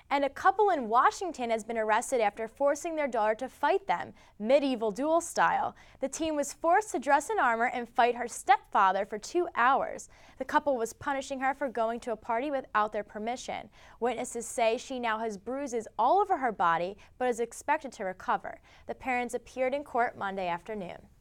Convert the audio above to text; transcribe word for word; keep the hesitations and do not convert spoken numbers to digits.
And a couple in Washington has been arrested after forcing their daughter to fight them, medieval duel style. The teen was forced to dress in armor and fight her stepfather for two hours. The couple was punishing her for going to a party without their permission. Witnesses say she now has bruises all over her body but is expected to recover. The parents appeared in court Monday afternoon.